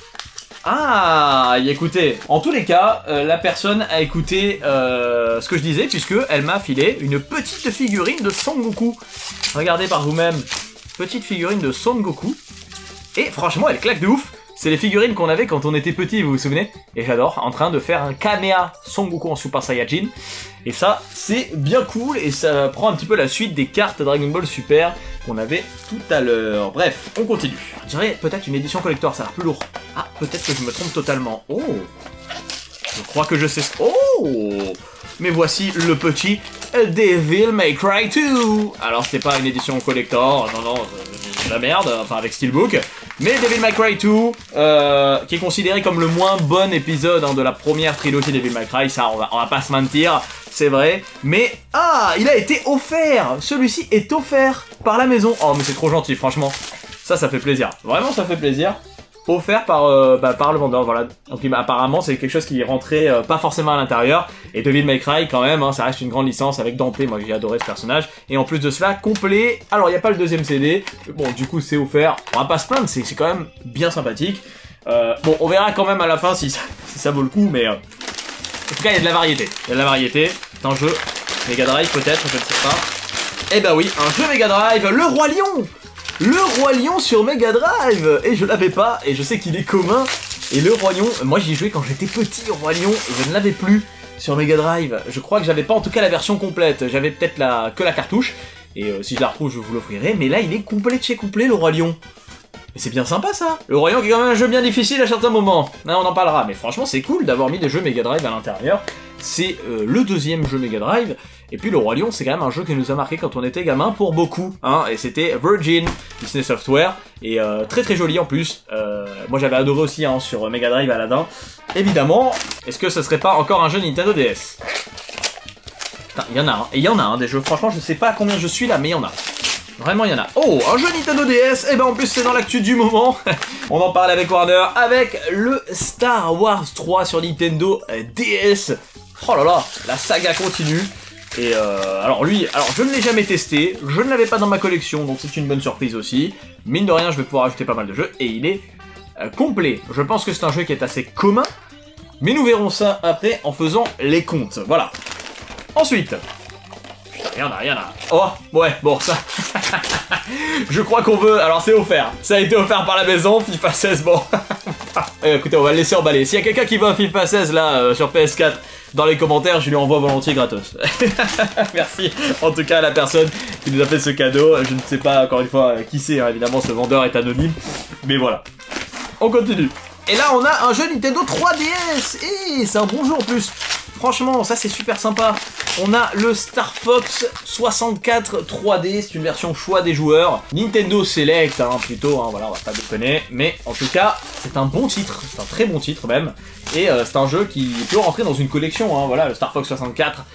Ah, écoutez, en tous les cas, la personne a écouté ce que je disais, puisque elle m'a filé une petite figurine de Son Goku. Regardez par vous-même, petite figurine de Son Goku. Et franchement, elle claque de ouf. C'est les figurines qu'on avait quand on était petit, vous vous souvenez? Et j'adore, en train de faire un Kamea Son Goku en Super Saiyajin. Et ça, c'est bien cool, et ça prend un petit peu la suite des cartes Dragon Ball Super qu'on avait tout à l'heure. Bref, on continue. Je dirais peut-être une édition collector, ça a l'air plus lourd. Ah, peut-être que je me trompe totalement. Oh, je crois que je sais... Oh, mais voici le petit Devil May Cry 2. Alors, c'est pas une édition collector, non, c'est la merde, enfin avec Steelbook. Mais Devil May Cry 2, qui est considéré comme le moins bon épisode, hein, de la première trilogie Devil May Cry, ça on va pas se mentir, c'est vrai. Mais, ah, il a été offert. Celui-ci est offert par la maison. Oh, mais c'est trop gentil, franchement. Ça fait plaisir. Vraiment, ça fait plaisir. Offert par le vendeur, voilà. Donc apparemment c'est quelque chose qui est rentré pas forcément à l'intérieur. Et Devil May Cry quand même, hein, ça reste une grande licence avec Dante, moi j'ai adoré ce personnage. Et en plus de cela, complet. Alors il n'y a pas le deuxième CD, bon du coup c'est offert. On va pas se plaindre, c'est quand même bien sympathique. Bon, on verra quand même à la fin si ça vaut le coup, mais en tout cas il y a de la variété. Il y a de la variété, c'est un jeu Mega Drive peut-être, je ne sais pas. Eh ben oui, un jeu Mega Drive, le Roi Lion. Le Roi Lion sur Mega Drive. Et je l'avais pas, et je sais qu'il est commun. Et le Roi Lion, moi j'y ai joué quand j'étais petit, au Roi Lion, et je ne l'avais plus sur Mega Drive. Je crois que j'avais pas en tout cas la version complète, j'avais peut-être que la cartouche. Et si je la retrouve, je vous l'offrirai, mais là il est complet de chez complet, le Roi Lion. Et c'est bien sympa ça. Le Roi Lion qui est quand même un jeu bien difficile à certains moments. Là, on en parlera, mais franchement c'est cool d'avoir mis des jeux Mega Drive à l'intérieur. C'est le deuxième jeu Mega Drive. Et puis le Roi Lion, c'est quand même un jeu qui nous a marqué quand on était gamin pour beaucoup, hein, et c'était Virgin, Disney Software, et très très joli en plus. Moi j'avais adoré aussi, hein, sur Mega Drive Aladdin. Évidemment, est-ce que ce serait pas encore un jeu Nintendo DS? Putain, il y en a, hein, et il y en a, hein, des jeux, franchement je sais pas à combien je suis là, mais il y en a. Vraiment, il y en a. Oh, un jeu Nintendo DS. Et ben en plus, c'est dans l'actu du moment. On en parle avec Warner, avec le Star Wars 3 sur Nintendo DS. Oh là là, la saga continue. Et alors lui, je ne l'ai jamais testé, je ne l'avais pas dans ma collection, donc c'est une bonne surprise aussi. Mine de rien, je vais pouvoir ajouter pas mal de jeux, et il est complet. Je pense que c'est un jeu qui est assez commun, mais nous verrons ça après en faisant les comptes. Voilà. Ensuite... Il y en a. Oh, ouais, bon, ça... Je crois qu'on veut... Alors, c'est offert. Ça a été offert par la maison, FIFA 16, bon. Écoutez, on va le laisser emballer. S'il y a quelqu'un qui veut un FIFA 16, là, sur PS4, dans les commentaires, je lui envoie volontiers gratos. Merci, en tout cas, à la personne qui nous a fait ce cadeau. Je ne sais pas, encore une fois, qui c'est, hein. Évidemment, ce vendeur est anonyme. Mais voilà. On continue. Et là, on a un jeu Nintendo 3DS. Et c'est un bon jeu, en plus. Franchement, ça c'est super sympa. On a le Star Fox 64 3D, c'est une version choix des joueurs. Nintendo Select, hein, plutôt, hein, voilà, on va pas déconner. Mais en tout cas, c'est un bon titre, c'est un très bon titre même. Et c'est un jeu qui peut rentrer dans une collection, hein, voilà, le Star Fox 64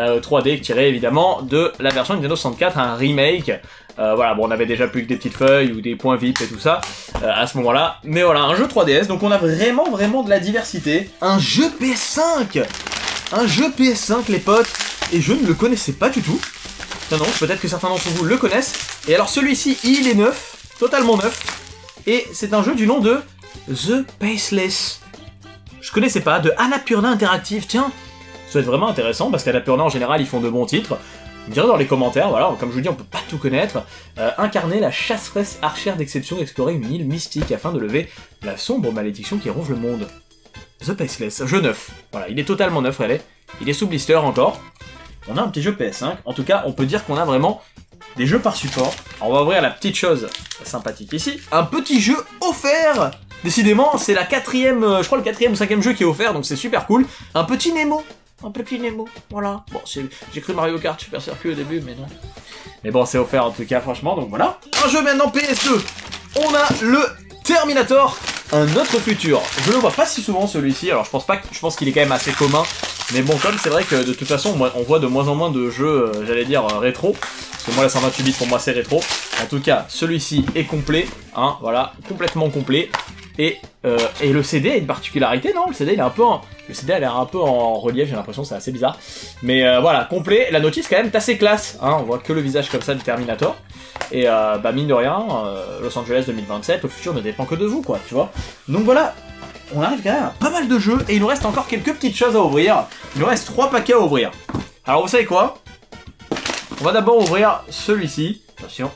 3D tiré évidemment de la version Nintendo 64, un remake. Voilà, bon, on avait déjà plus que des petites feuilles ou des points VIP et tout ça à ce moment-là. Mais voilà, un jeu 3DS, donc on a vraiment de la diversité. Un jeu PS5. Un jeu PS5 les potes, et je ne le connaissais pas du tout. Non, peut-être que certains d'entre vous le connaissent. Et alors celui-ci, il est neuf, totalement neuf. Et c'est un jeu du nom de The Paceless. Je connaissais pas, de Annapurna Interactive, tiens. Ça doit être vraiment intéressant, parce qu'Annapurna en général, ils font de bons titres. Vous me direz dans les commentaires, voilà, comme je vous dis, on peut pas tout connaître. Incarner la chasseresse archère d'exception, explorer une île mystique afin de lever la sombre malédiction qui ronge le monde. The Paceless, jeu neuf. Voilà, il est totalement neuf, regardez. Il est sous blister encore. On a un petit jeu PS5. En tout cas, on peut dire qu'on a vraiment des jeux par support. Alors, on va ouvrir la petite chose sympathique ici. Un petit jeu offert. Décidément, c'est la quatrième, je crois le quatrième ou cinquième jeu qui est offert, donc c'est super cool. Un petit Nemo. Un petit Nemo, voilà. Bon, j'ai cru Mario Kart Super Circuit au début, mais non. Mais bon, c'est offert en tout cas, franchement, donc voilà. Un jeu maintenant PS2. On a le Terminator. Un autre futur. Je le vois pas si souvent celui-ci, alors je pense qu'il est quand même assez commun. Mais bon, comme c'est vrai que de toute façon, on voit de moins en moins de jeux, j'allais dire, rétro. Parce que moi, la 128 bits, pour moi, c'est rétro. En tout cas, celui-ci est complet, hein, voilà, complètement complet. Et le CD a une particularité, non? Le CD, il est un peu le CD a l'air un peu en relief, j'ai l'impression, c'est assez bizarre. Mais voilà, complet. La notice, quand même, est assez classe, hein, on voit que le visage comme ça du Terminator. Et bah mine de rien, Los Angeles 2027, le futur ne dépend que de vous, quoi, tu vois. Donc voilà, on arrive quand même à pas mal de jeux, et il nous reste encore quelques petites choses à ouvrir. Il nous reste 3 paquets à ouvrir. Alors vous savez quoi? On va d'abord ouvrir celui-ci. Attention.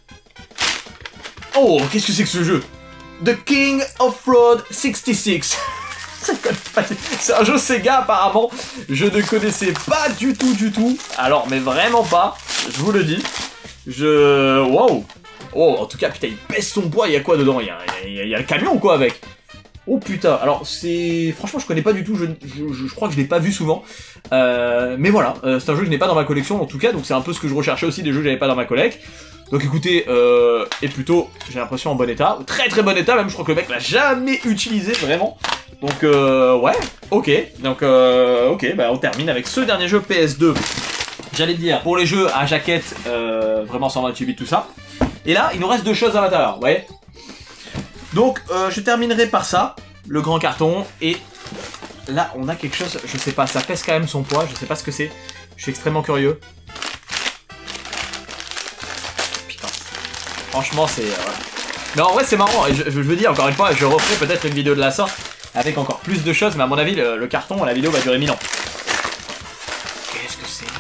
Oh, qu'est-ce que c'est que ce jeu? The King of Road 66. C'est un jeu Sega apparemment. Je ne connaissais pas du tout. Alors, mais vraiment pas, je vous le dis. Wow. Oh, en tout cas, putain, il pèse son poids, il y a quoi dedans? Il y a le camion ou quoi avec? Oh putain, alors c'est... Franchement, je connais pas du tout, je crois que je l'ai pas vu souvent. Mais voilà, c'est un jeu que je n'ai pas dans ma collection en tout cas, donc c'est un peu ce que je recherchais aussi, des jeux que j'avais pas dans ma collecte. Donc écoutez, est plutôt, j'ai l'impression, en bon état. Très bon état, même je crois que le mec l'a jamais utilisé, vraiment. Donc ouais, ok. Donc ok, bah on termine avec ce dernier jeu PS2. J'allais dire, pour les jeux à jaquette, vraiment 128 bits, tout ça. Et là, il nous reste 2 choses à l'intérieur, vous voyez. Donc, je terminerai par ça, le grand carton, et là, on a quelque chose, je sais pas, ça pèse quand même son poids, je sais pas ce que c'est, je suis extrêmement curieux. Putain, franchement, c'est... Mais en vrai, c'est marrant, et je veux dire, encore une fois, je referai peut-être une vidéo de la sorte, avec encore plus de choses, mais à mon avis, le carton, la vidéo va durer 1000 ans. Qu'est-ce que c'est?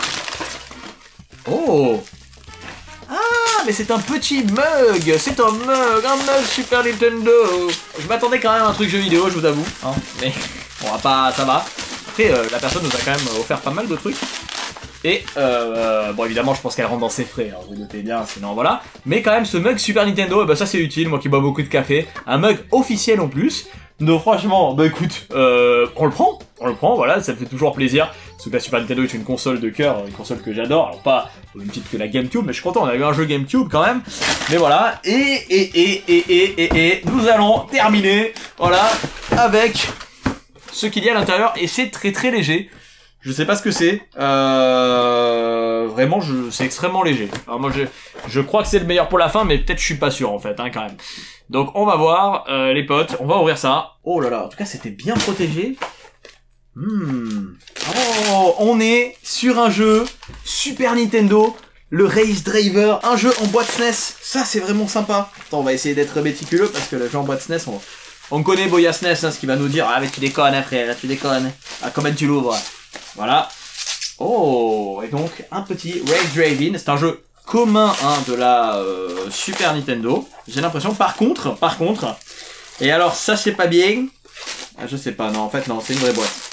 Oh! Mais c'est un petit mug, c'est un mug Super Nintendo. Je m'attendais quand même à un truc jeu vidéo, je vous avoue, hein, mais on va pas, ça va. Après, la personne nous a quand même offert pas mal de trucs. Et, bon évidemment, je pense qu'elle rentre dans ses frais, hein, vous notez bien, sinon voilà. Mais quand même, ce mug Super Nintendo, bah ça c'est utile, moi qui bois beaucoup de café. Un mug officiel en plus. Donc franchement, bah écoute, on le prend, voilà, ça me fait toujours plaisir. Parce que la Super Nintendo est une console de cœur, une console que j'adore. Alors pas au même titre que la GameCube, mais je suis content, on a eu un jeu GameCube quand même. Mais voilà, et nous allons terminer, voilà, avec ce qu'il y a à l'intérieur. Et c'est très léger. Je sais pas ce que c'est. Vraiment, c'est extrêmement léger. Alors moi, je crois que c'est le meilleur pour la fin, mais peut-être je suis pas sûr en fait, hein, quand même. Donc on va voir, les potes, on va ouvrir ça. Oh là là, en tout cas c'était bien protégé. Oh, on est sur un jeu Super Nintendo, le Race Driver, un jeu en boîte SNES. Ça c'est vraiment sympa. Attends, on va essayer d'être méticuleux parce que le jeu en boîte SNES, on connaît Boya SNES, hein, ce qui va nous dire, ah mais tu déconnes hein, frère, tu déconnes. Ah comment tu l'ouvres? Voilà. Oh, et donc un petit Race Draven, c'est un jeu commun hein, de la Super Nintendo, j'ai l'impression. Par contre, et alors ça c'est pas bien, ah, je sais pas, non en fait non, c'est une vraie boîte.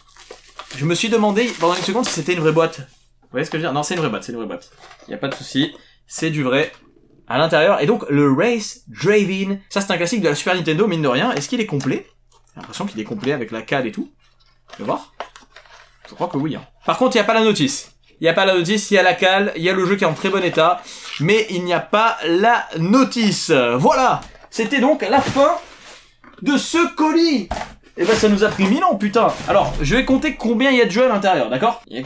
Je me suis demandé pendant une seconde si c'était une vraie boîte. Vous voyez ce que je veux dire? Non, c'est une vraie boîte, y a pas de souci, c'est du vrai à l'intérieur. Et donc le Race Draven, ça c'est un classique de la Super Nintendo, mine de rien. Est-ce qu'il est complet? J'ai l'impression qu'il est complet avec la CAD et tout. Tu veux voir? Je crois que oui. Hein. Par contre, il n'y a pas la notice. Il n'y a pas la notice, il y a la cale, il y a le jeu qui est en très bon état, mais il n'y a pas la notice. Voilà, c'était donc la fin de ce colis. Et ben ça nous a pris 1000 ans, putain. Alors, je vais compter combien il y a de jeux à l'intérieur, d'accord? Il y a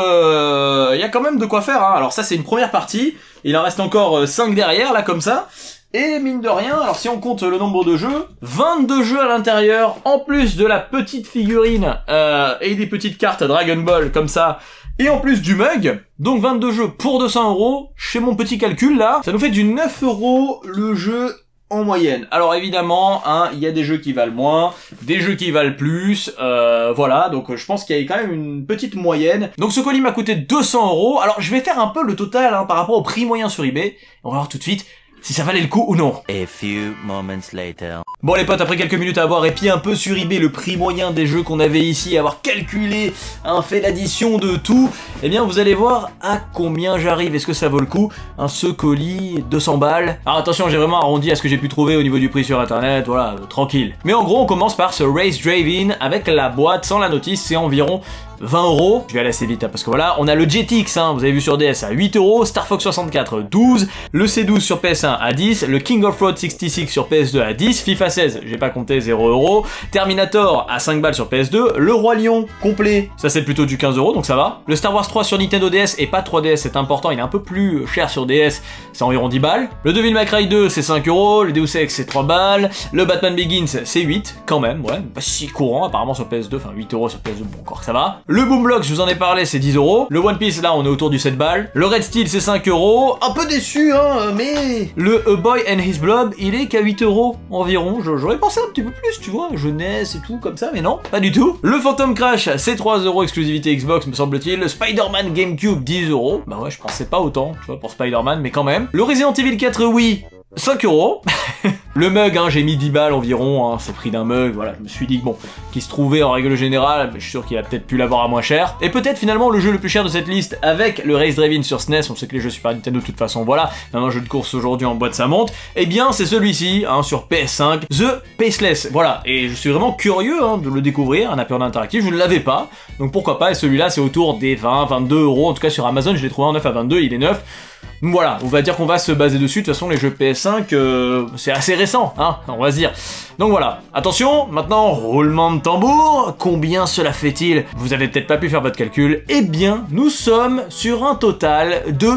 quand même de quoi faire. Hein. Alors ça, c'est une première partie. Il en reste encore 5 derrière, là, comme ça. Et mine de rien, alors si on compte le nombre de jeux, 22 jeux à l'intérieur, en plus de la petite figurine et des petites cartes Dragon Ball comme ça, et en plus du mug, donc 22 jeux pour 200 €, chez mon petit calcul là, ça nous fait du 9 € le jeu en moyenne. Alors évidemment, hein, il y a des jeux qui valent moins, des jeux qui valent plus, voilà, donc je pense qu'il y a quand même une petite moyenne. Donc ce colis m'a coûté 200 €, alors je vais faire un peu le total hein, par rapport au prix moyen sur eBay, on va voir tout de suite si ça valait le coup ou non. A few moments later. Bon les potes, après quelques minutes à avoir épié un peu sur eBay le prix moyen des jeux qu'on avait ici, avoir calculé, hein, fait l'addition de tout, eh bien vous allez voir à combien j'arrive. Est-ce que ça vaut le coup? Ce colis, 200 balles. Alors attention, j'ai vraiment arrondi à ce que j'ai pu trouver au niveau du prix sur internet, voilà, tranquille. Mais en gros, on commence par ce Race Draven avec la boîte sans la notice, c'est environ 20 €. Je vais aller assez vite hein, parce que voilà, on a le Jetix, hein, vous avez vu sur DS à 8 €, Star Fox 64 12, le C12 sur PS1 à 10, le King of Road 66 sur PS2 à 10, FIFA 16, j'ai pas compté 0 €, Terminator à 5 balles sur PS2, le Roi Lion complet, ça c'est plutôt du 15 € donc ça va. Le Star Wars 3 sur Nintendo DS et pas 3DS, c'est important, il est un peu plus cher sur DS, c'est environ 10 balles. Le Devil May Cry 2 c'est 5 €, le Deus Ex c'est 3 balles, le Batman Begins c'est 8 quand même, ouais, pas si courant apparemment sur PS2, enfin 8 € sur PS2, bon encore que ça va. Le Boomblocks, je vous en ai parlé, c'est 10 €. Le One Piece, là, on est autour du 7 balles. Le Red Steel, c'est 5 €. Un peu déçu, hein, mais... Le A Boy and His Blob, il est qu'à 8 € environ. J'aurais pensé un petit peu plus, tu vois, jeunesse et tout, comme ça, mais non, pas du tout. Le Phantom Crash, c'est 3 € exclusivité Xbox, me semble-t-il. Le Spider-Man GameCube, 10 €. Bah ouais, je pensais pas autant, tu vois, pour Spider-Man, mais quand même. Le Resident Evil 4 Wii, 5 €. Le mug, hein, j'ai mis 10 balles environ, hein, c'est le prix d'un mug, voilà, je me suis dit que bon, qui se trouvait en règle générale, je suis sûr qu'il a peut-être pu l'avoir à moins cher. Et peut-être finalement le jeu le plus cher de cette liste avec le Race Draven sur SNES, on sait que les jeux Super Nintendo de toute façon, voilà, un jeu de course aujourd'hui en boîte ça monte, et bien c'est celui-ci, hein, sur PS5, The Paceless, voilà, et je suis vraiment curieux hein, de le découvrir, un Aperture interactif, je ne l'avais pas, donc pourquoi pas, et celui-là c'est autour des 20-22 €, en tout cas sur Amazon je l'ai trouvé en 9 à 22, il est neuf. Voilà, on va dire qu'on va se baser dessus, de toute façon les jeux PS5, c'est assez récent, hein, on va se dire. Donc voilà, attention, maintenant, roulement de tambour, combien cela fait-il? Vous avez peut-être pas pu faire votre calcul, eh bien, nous sommes sur un total de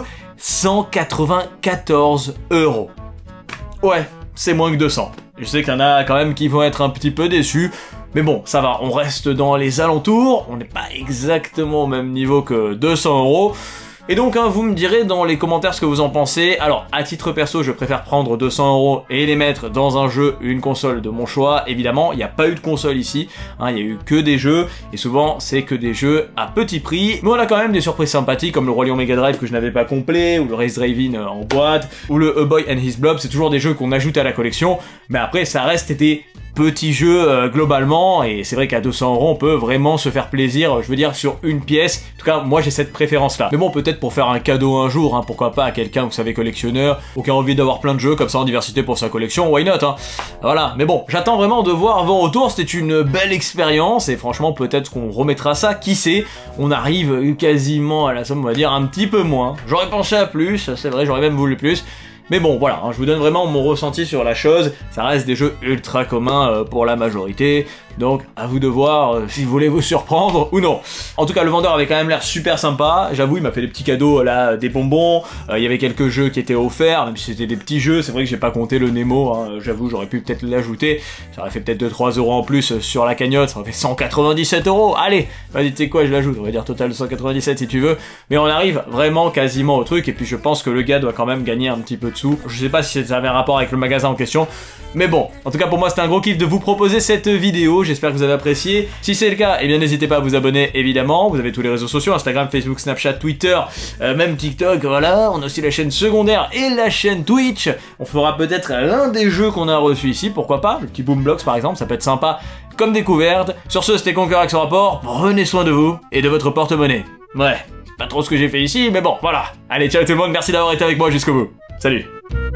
194 €. Ouais, c'est moins que 200. Je sais qu'il y en a quand même qui vont être un petit peu déçus, mais bon, ça va, on reste dans les alentours, on n'est pas exactement au même niveau que 200 €. Et donc, hein, vous me direz dans les commentaires ce que vous en pensez. Alors, à titre perso, je préfère prendre 200 € et les mettre dans un jeu, une console de mon choix. Évidemment, il n'y a pas eu de console ici, hein, il y a eu que des jeux, et souvent, c'est que des jeux à petit prix. Mais on a quand même des surprises sympathiques, comme le Roi Lion Mega Drive que je n'avais pas complet, ou le Race Draven en boîte, ou le A Boy and His Blob, c'est toujours des jeux qu'on ajoute à la collection, mais après, ça reste des petits jeux globalement, et c'est vrai qu'à 200 € on peut vraiment se faire plaisir, je veux dire sur une pièce. En tout cas moi j'ai cette préférence là, mais bon peut-être pour faire un cadeau un jour, hein, pourquoi pas à quelqu'un vous savez collectionneur, ou qui a envie d'avoir plein de jeux comme ça en diversité pour sa collection, why not hein. Voilà, mais bon j'attends vraiment de voir vos retours, c'était une belle expérience, et franchement peut-être qu'on remettra ça, qui sait, on arrive quasiment à la somme, on va dire un petit peu moins, j'aurais pensé à plus, c'est vrai, j'aurais même voulu plus. Mais bon, voilà, hein, je vous donne vraiment mon ressenti sur la chose, ça reste des jeux ultra communs pour la majorité, donc à vous de voir si vous voulez vous surprendre ou non. En tout cas, le vendeur avait quand même l'air super sympa, j'avoue, il m'a fait des petits cadeaux, là, des bonbons, il y avait quelques jeux qui étaient offerts, même si c'était des petits jeux, c'est vrai que j'ai pas compté le Nemo, hein, j'avoue, j'aurais pu peut-être l'ajouter, ça aurait fait peut-être 2-3 € en plus sur la cagnotte, ça aurait fait 197 €, allez, vas-y, tu sais quoi, je l'ajoute, on va dire total 197 si tu veux, mais on arrive vraiment quasiment au truc, et puis je pense que le gars doit quand même gagner un petit peu de dessous. Je sais pas si ça avait un rapport avec le magasin en question. Mais bon, en tout cas pour moi c'était un gros kiff de vous proposer cette vidéo, j'espère que vous avez apprécié. Si c'est le cas, eh bien n'hésitez pas à vous abonner évidemment, vous avez tous les réseaux sociaux, Instagram, Facebook, Snapchat, Twitter, même TikTok, voilà. On a aussi la chaîne secondaire et la chaîne Twitch. On fera peut-être l'un des jeux qu'on a reçu ici, pourquoi pas, le petit Boomblocks par exemple, ça peut être sympa comme découverte. Sur ce, c'était Conquerax Rapport, prenez soin de vous et de votre porte-monnaie. Ouais, pas trop ce que j'ai fait ici, mais bon, voilà. Allez, ciao tout le monde, merci d'avoir été avec moi jusqu'au bout. Salut.